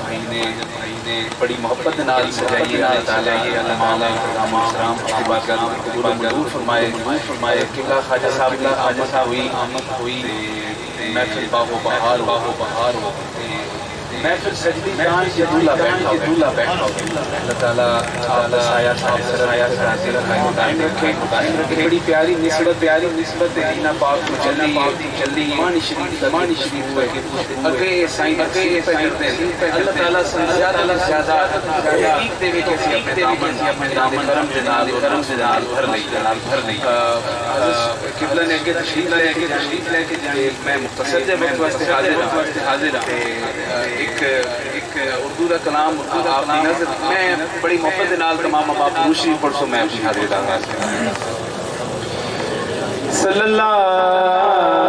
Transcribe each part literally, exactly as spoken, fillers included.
भाई ने बड़ी मोहब्बत नाल सजाई है। अल्लाह ताला ये तमाम इंतजाम इस्लाम की बारगाह में कबूल मंजूर फरमाए फरमाए। किबला ख्वाजा साहब की आमद हुई आमद हुई महफिल बाहो बहार बाहो बहार हो महफिल सजदी जान के दूल्हा बैठा दूल्हा बैठा अल्लाह ताला ताला साया साया साया राजी रखाए दायम रखे दायम रखे। बड़ी प्यारी निस्बत प्यारी निस्बत दीना पाक को जल्दी जल्दी ईमान शरीफ ईमान शरीफ करके अगे साईं अगे साईं दे अल्लाह ताला ज्यादा ज्यादा तहकीक दे विच ਅਸੀਂ अपने दामन से अपने दामन करम दे नाल करम से नाल भर लई नाल भर लई। किबला ने अगे तशरीफ ले के तशरीफ लेके जाने मैं मुख्तसर दे वक्त वास्ते हाजिर हां हाजिर हां। एक एक उर्दू का कलाम आपकी नजर मैं बड़ी मोहब्बत के नाल तमाम आप दूसरी परसों मैं अपनी हाजिरी डालना सल्लल्लाहु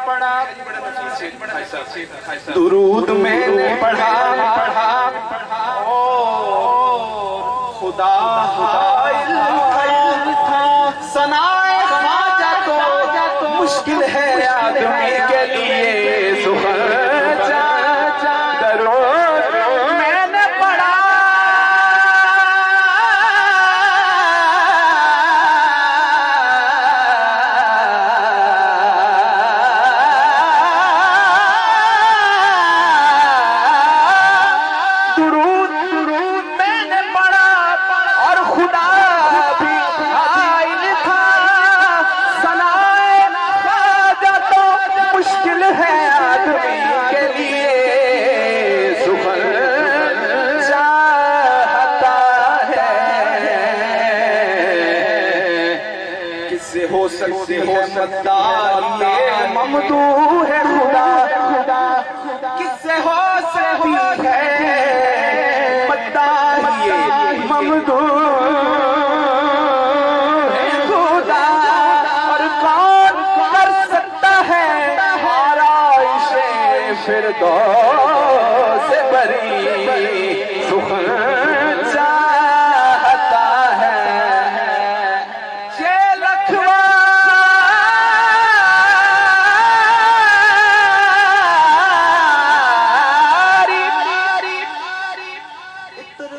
दुरूद मैंने पढ़ा पढ़ा सनाए ख्वाजा तो मुश्किल है आदमी के लिए सुखन दरूद मैंने पढ़ा दुरूद दुरूद मैंने पढ़ा और खुदा भी आइन था सनाए ख्वाजा तो मुश्किल है आदमी के लिए सुखन चाहता है किससे हो सकती है मद्दार ये ममदू है खुदा खुदा किससे हो सकती है मद्दार ये ममदू है खुदा और कौन कर सकता है आराइशे फिरदौस से बरी सुखन चाहता है ये लखवारी इत्र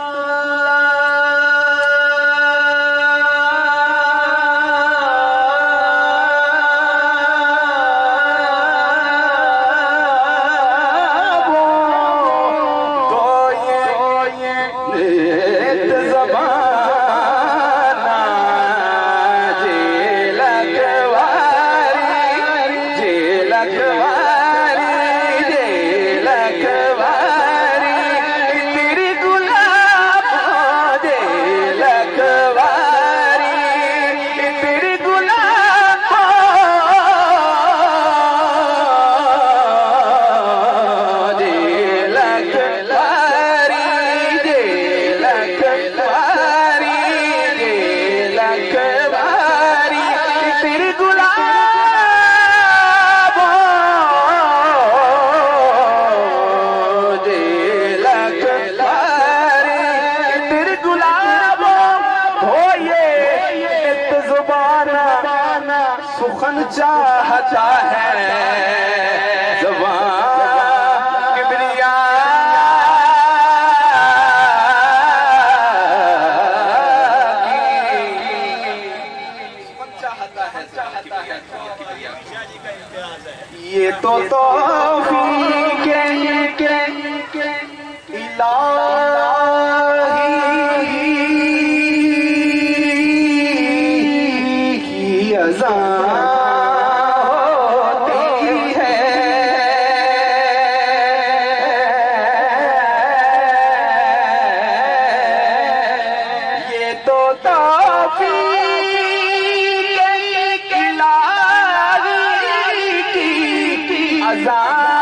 गुलाबों तो ये लेत ज़माना जे लखवारी जे लखवारी जे लखवारी तेरी गुलाबों जे लखवारी तेरी गुलाबों जे लखवारी जे लखवारी जे लखवारी तेरी गुलाबों जे लखवारी तेरी गुलाबों हो ये नित ज़ुबाना सुखन चाहता है ज़बान किबरिया ये तो तौफीक के इलाही की अज़ा होती है ये तो तौफीक के इलाही की अज़ा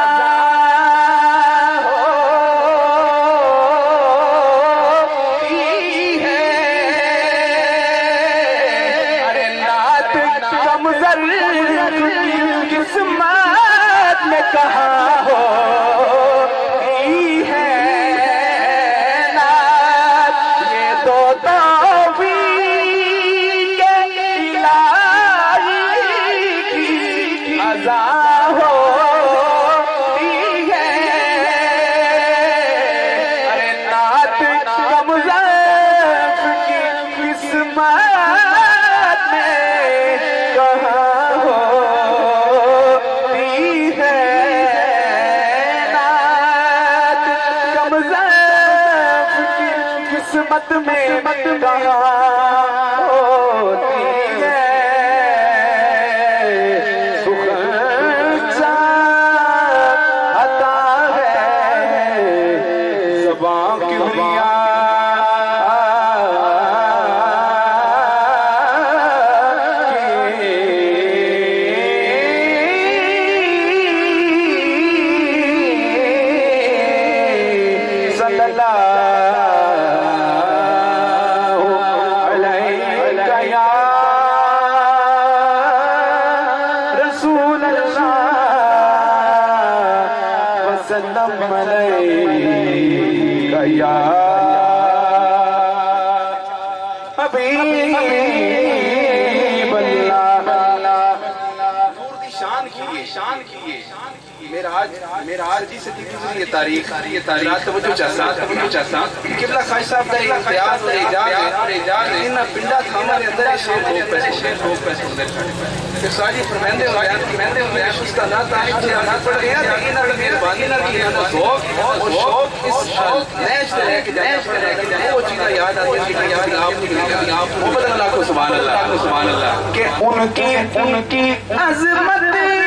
होती है अरे नात कमज़र किस्मत में कहाँ होती है नात ये तो तौफीक के इलाही की अज़ा होती है अरे नात कमज़र की किस्मत में कहाँ होती है नात कमज़र की किस्मत में कहाँ होती है सुखन चाहता है ज़बान किबरिया सल्लल्लाहु अलैहि या रसूल अल्लाह वसल्लम अलैका या हबीब मेराज जी से गुजरी ये तारीख ये तारीख तवज्जो चाहता तवज्जो चाहता किबला खाई साहब का इम्तियाज और इजाज और इजाज इन पिंडा थामा के अंदर शेर लोग पैसे शेर लोग पैसे अंदर फिर साजी फरमांदे हो बयान फरमांदे हो बयान उसका ना तारीख से ना पड़ गया लेकिन अगर मेहरबानी ना की ना शौक और शौक इस नैश से लेके जाए वो चीज़ याद आती है कि याद आप आप मोहम्मद अल्लाह को सुभान अल्लाह को सुभान अल्लाह कि उनकी उनकी अज़मत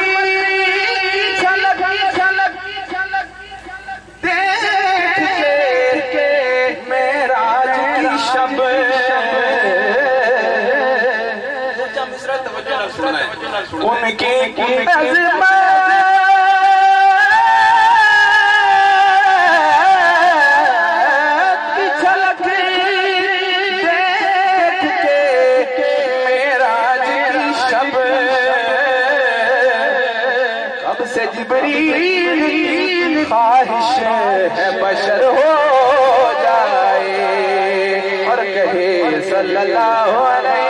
उनकी अज़मत की झलक देख के मेराज की शब कब से जिब्रील की ख्वाहिश है बशर हो जाए और कहे सल्लल्लाहु अलैहि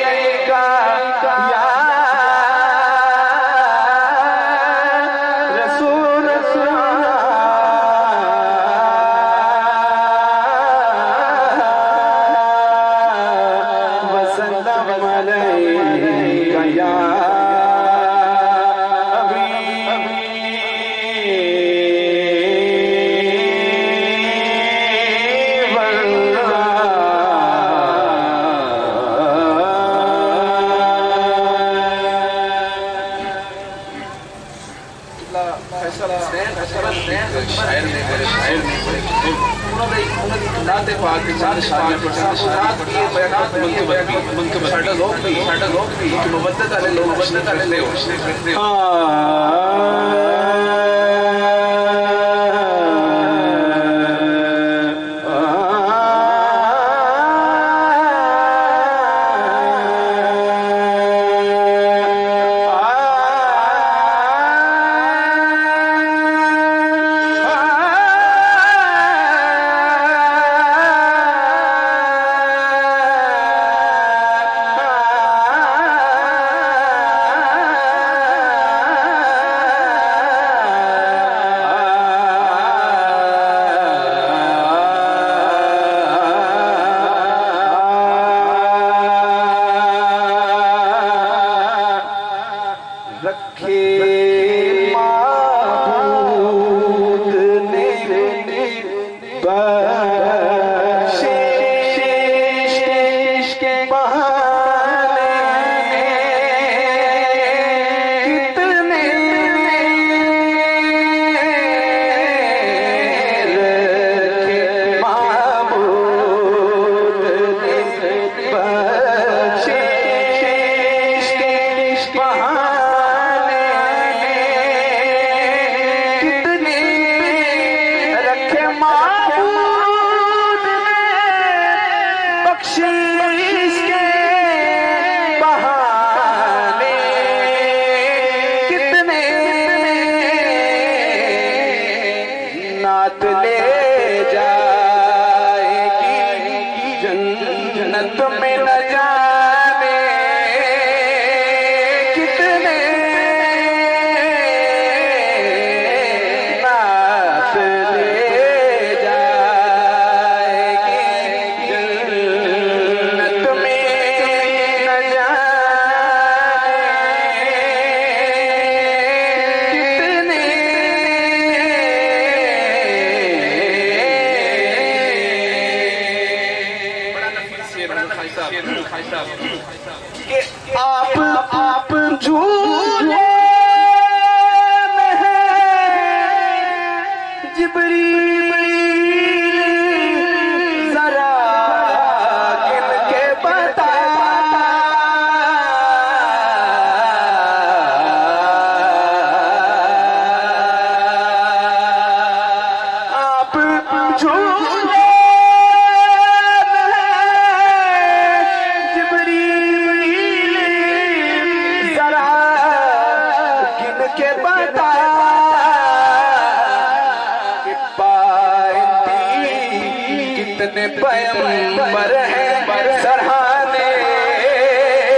पैगंबर हैं सरहाने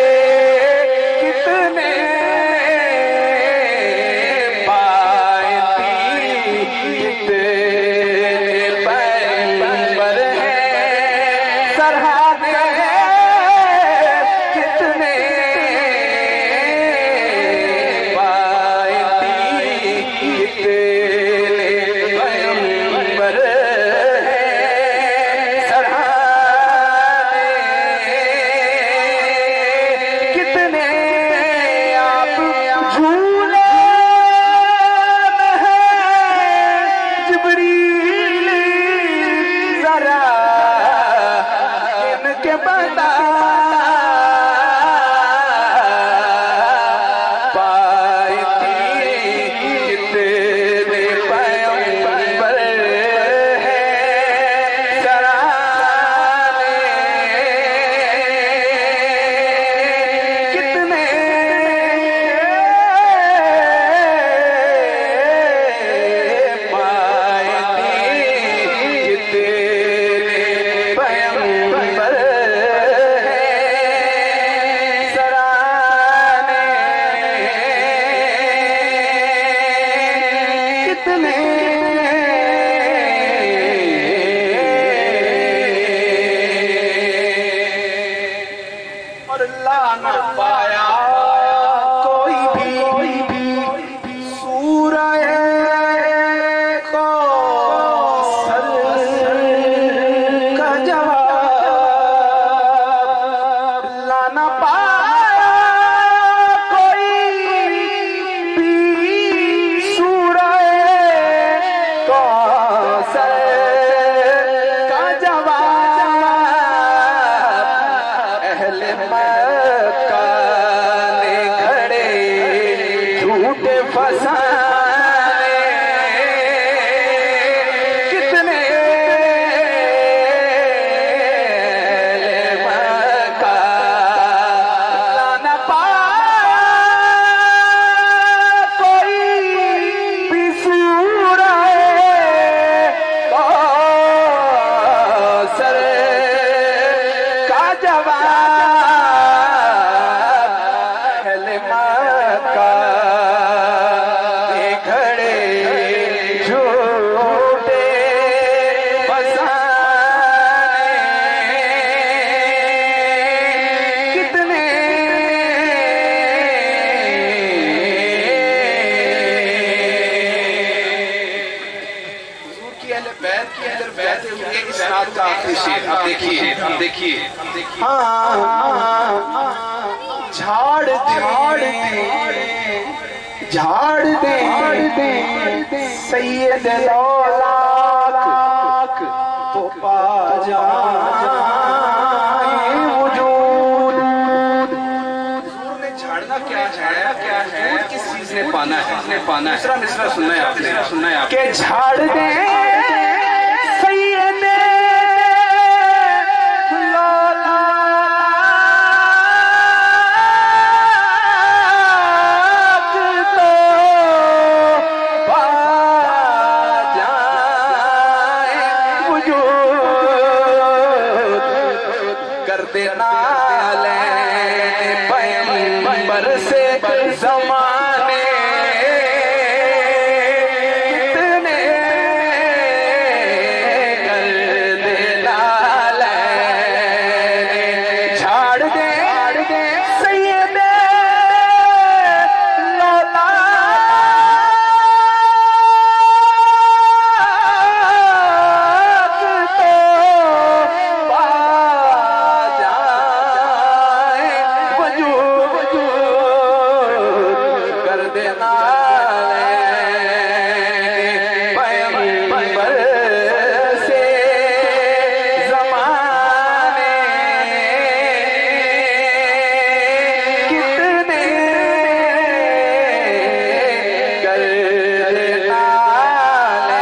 कितने पाए जवाब अहले मक्का ने खड़े झूठे फसाने कितने अहले मक्का लाना पाया कोई भी सूरा तो सर का जवाब अहले मक्का ने खड़े झूठे फसाने कितने हुजूर की अहले बैत की अहले बैत हुए इस रात का आखिरी शेर। अब देखिए अब देखिए हाँ झाड़ दे झाड़ दे सैयद लौलाक तो पा जाए वजूद। हुजूर ने झाड़ना क्या है क्या है किस चीज ने पाना है ने पाना है। दूसरा मिसरा सुनना है आपने सुनना है आपके झाड़ दे सैयद लौलाक तो पा जाए वजूद कर देना ले पैगंबर से ज़माने कितने कर देना ले झाड़ दे सैयद लौलाक तो पा जाए वजूद कर देना ले पैगंबर से ज़माने कितने कर देना ले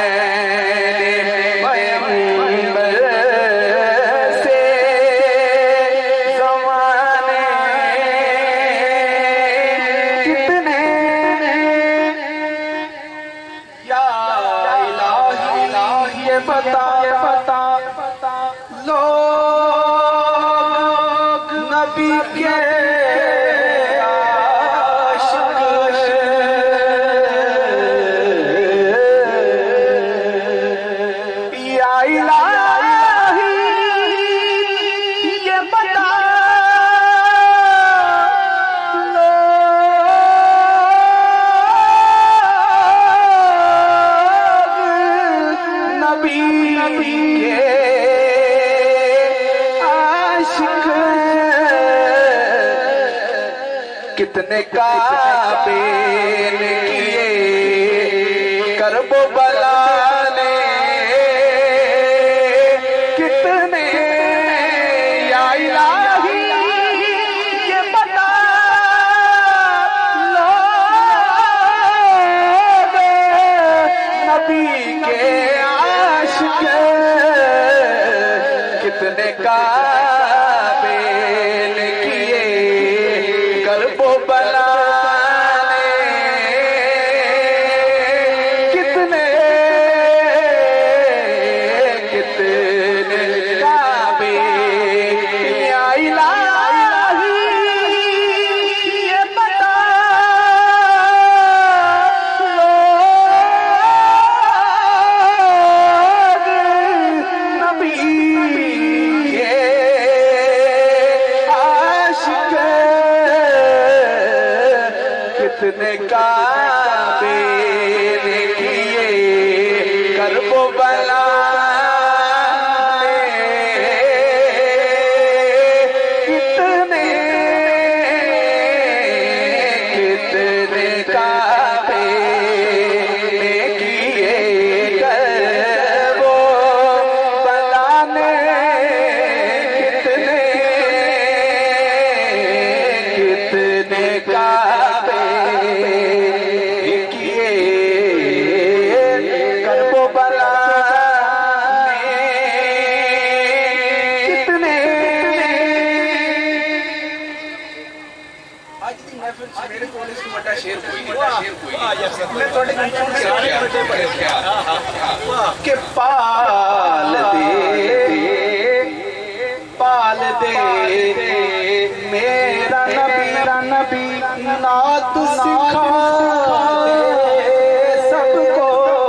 पैगंबर से ज़माने कितने या इलाही ये बता बता लोग नबी के आशिक या इलाही ये बता लोग नबी के आशिक कितने काबिल किए करबो बला ने कितने या इलाही ये बता लोग नबी के आशिक कितने काबिल किए करबो बला ने कितने कितने काबिल या इलाही ये बता लोग नबी के के पाल दे पाल दे मेरा नबी नबी नात सिखा सबको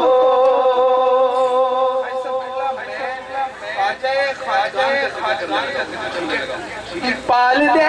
पाल दे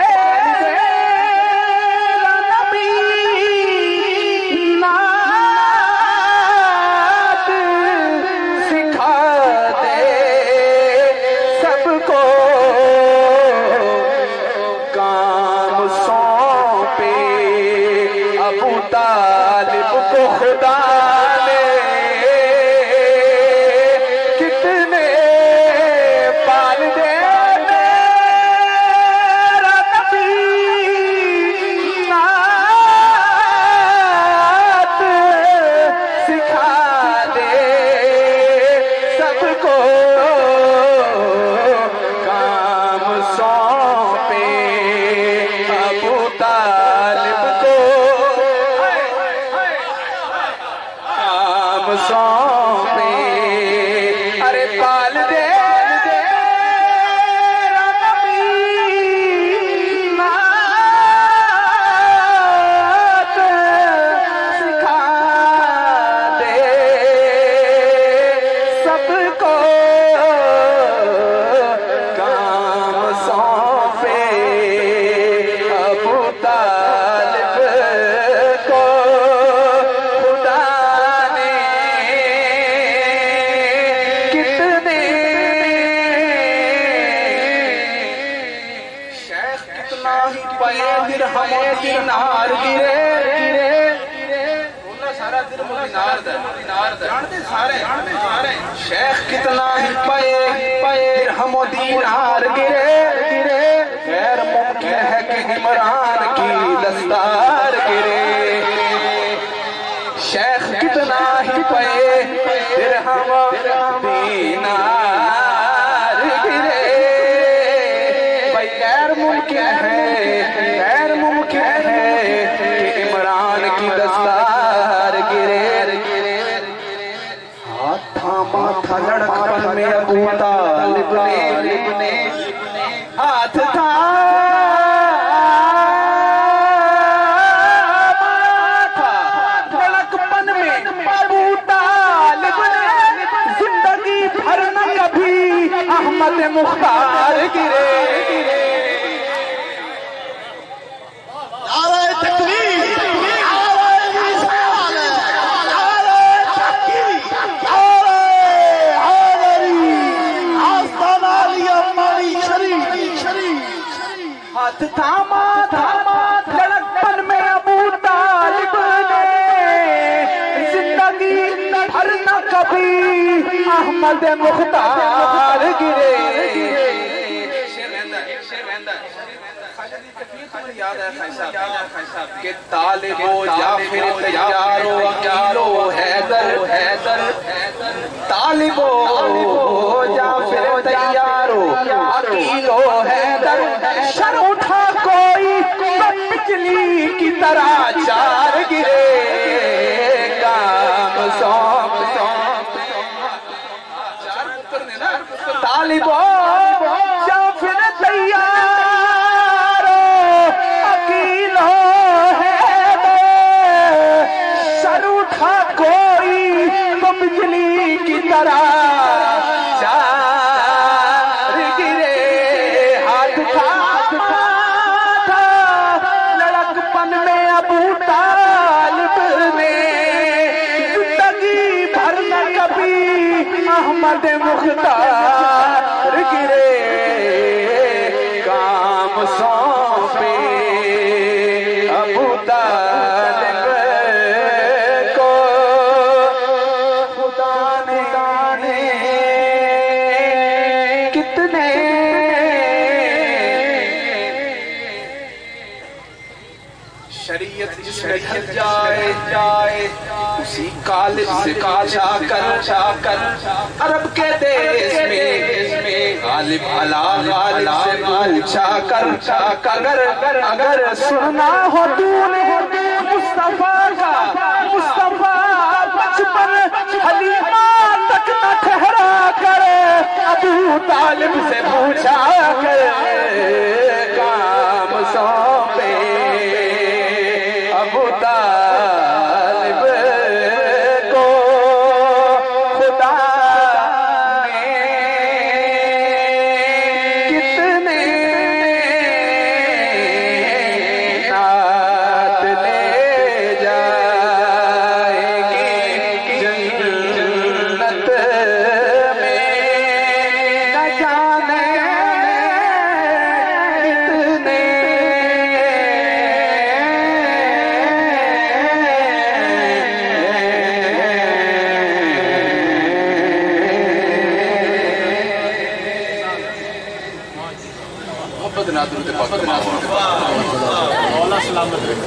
दिनार गिरे सारा जानते सारे शेख कितना ही पाए पाए हम दीनार गिरे गिरे गैर मुमकिन है कि इमरान की दस्तार गिरे शेख कितना ही पाए फिर हम दीनार गिरे भाई गैर मुमकिन है गैर मुमकिन है कि इमरान की दस्तार गिरे हाथ थामा था लड़कपन में अबू तालिब ने हाथ था लड़कपन में अबू तालिब ने जिंदगी भर न कभी अहमद मुख्तार गिरे हाथ थामा थामा लड़कपन में अबू तालिब ने जिंदगी भर न कभी अहमद मुख्तार गिरे याद है कि तालिबो जाफिर तैयारो अकीलो हैदर हैदर तालिबो जाफिर तैयारो अकीलो हैदर शर उठा कोई बिजली की तरह चार गिरे काम सौंप सौंप तालिबो जाफिर तैयारो अकीलो हैदर शर उठा कोई तो बिजली की तरह अहमद मुख्तार गिरे काम सौंपे अबू तालिब को खुदा ने जाने कितने शरीयत शरीयत जाए जाए उसी कालिब से काशा कर कर अरब के देश में गालिब अला गालिब से पूछा कर अगर अगर सुनना हो तूने मुस्तफा का मुस्तफा ठहरा कर अबू तालिब से पूछा कर काम सौंपे अबू तालिब को खुदा ने कितने नात ले जाएगी जन्नत में न जाने कितने मोहब्बत ना दुरूद पाक ना दुरूद पाक मौला सलामत रखे।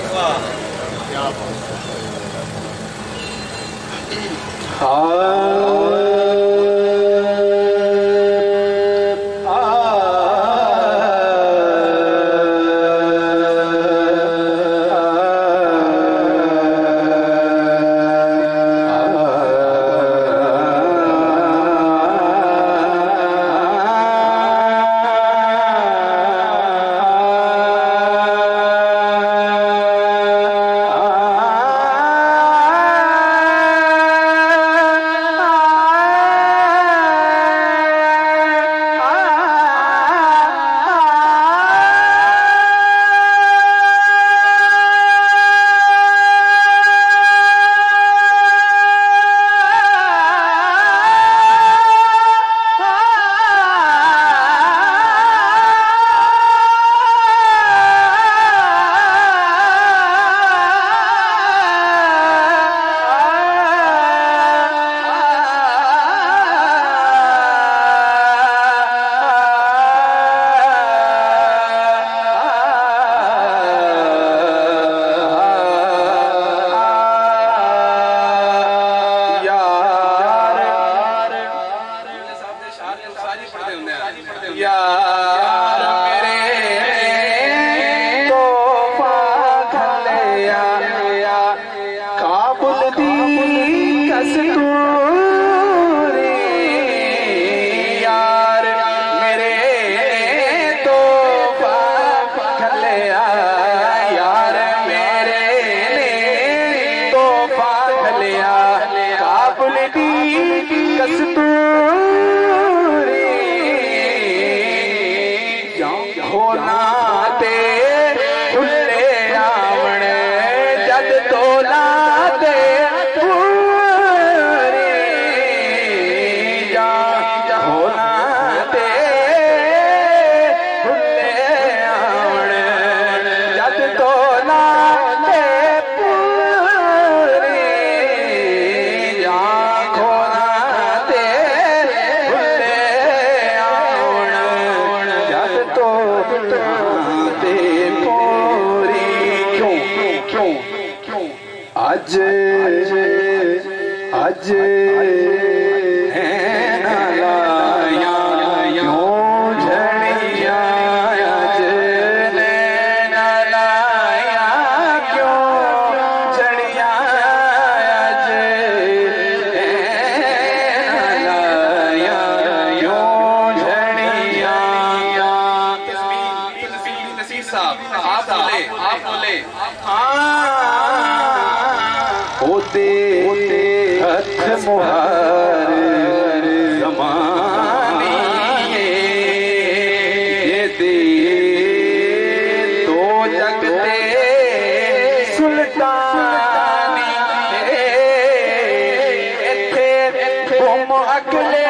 यार मेरे तोहफा घलिया काबुल दी कस्तूरी यार मेरे तोहफा घलिया यार मेरे तोहफा घलिया काबुल दी कस्तूरी होना ते खुले आवण जद तोला दे पूरी जा होना ते खुले आवण जद तोला दे पूरी जा होना ते खुले आवण जद तो ते पोरी क्यों क्यों क्यों अज अज है ना लाया क्यों झड़िया अज ना लाया क्यों झड़िया अज ना लाया क्यों झड़िया नसीर साहब आप बोले आप बोले होते हथ मुहार ज़माने ये दे तो जगते सुल्तानी इत्थे घुम अगले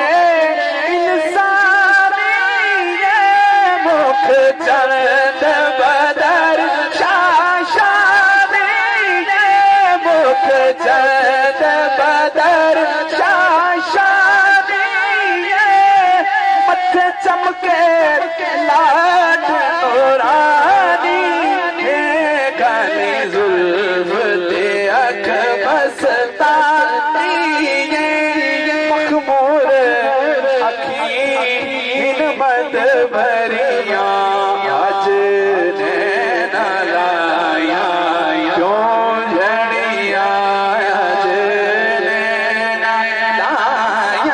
इंसानी ये मुख चरद बदर शाशानी ये मुख चरद बदर शाशानी ये मत्थे चमके लाड नूरानी है घनी जुल्फ ते अख बसतानी ये मखमूर अखीन मद भरिया आज नैना लाया क्यों झड़िया आज नैना लाया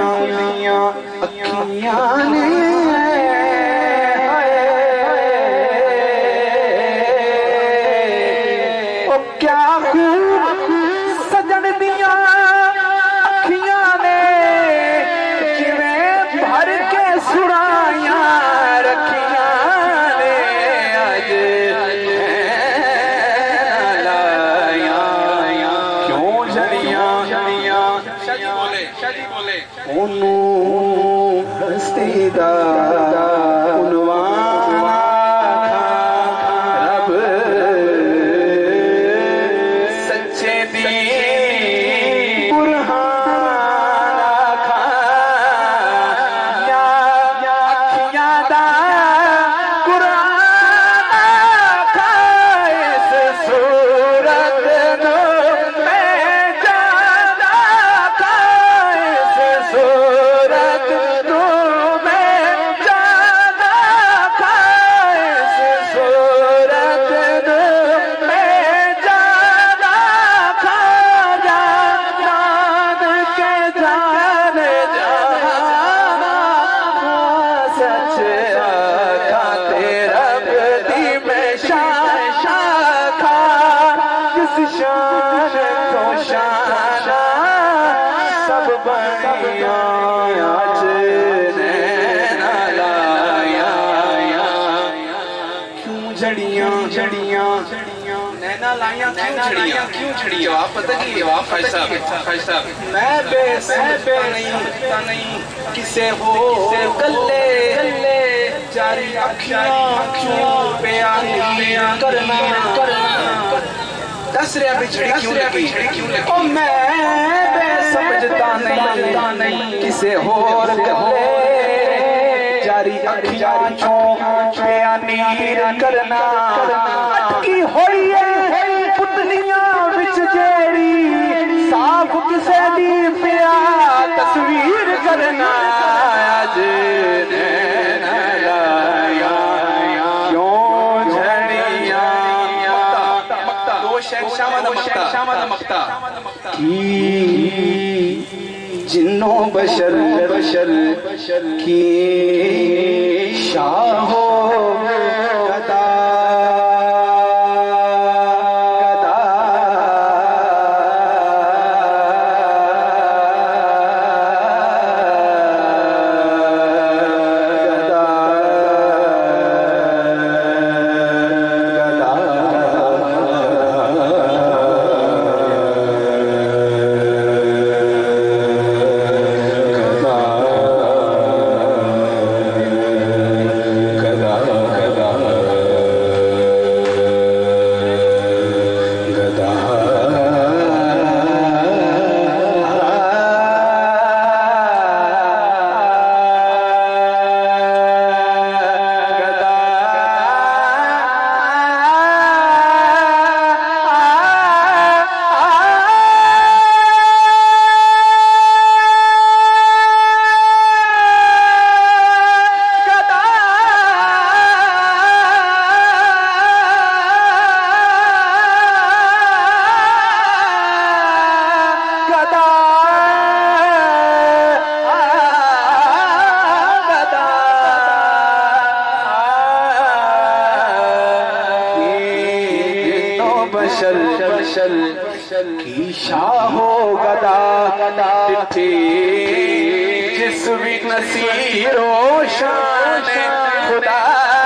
खुलियां अखियां ने ओ क्या खूब सजन दिया अखियां ने जिवें भर के सुराया रखियां ने अज लाया क्यों जड़ियां जड़ियां शादी बोले शादी बोले ओनू हस्ती दा क्यों छड़ी जवाब पता की जवाब भाई साहब भाई साहब मैं बेसमझता नहीं नहीं किसे हो गले गले जारी अखियां क्यों प्यारी करना करना दस रहा बिछड़ी क्यों लगी क्यों लगी ओ मैं बेसमझता नहीं नहीं किसे हो गले जारी अखियां क्यों प्यारी करना अटकी होई है साफ किसे दी पिया तस्वीर करना आज क्यों झड़ियां दो शहंशाह दा मक्ता की जिन्नों बशर बशर की शाहो गदा की शाहो गदा जिस भी नसीरो शान खुदा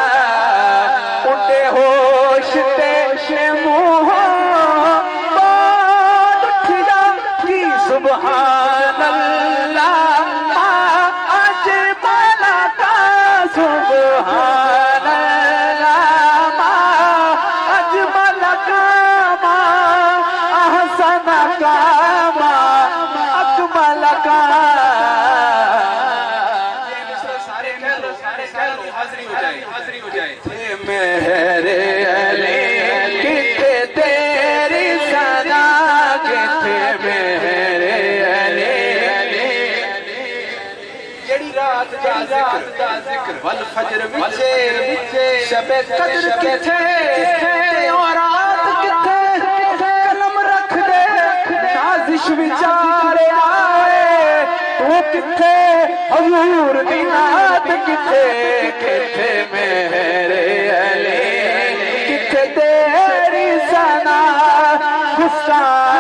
उठे होश ते मुँह की सुभान अल्लाह आज बाला का सुभान अल्लाह आज बाला का मेरे अली किथे तेरी सदा किथे मेरे अली जड़ी रात दा जिक्र वल फजर विचे शबे कदर किथे और रात किथे कलम रख दे नाज़िश विचारे आए तू किथे हजूर दी नात किथे किथे मेरे अली किथे तेरी सना गुस्सा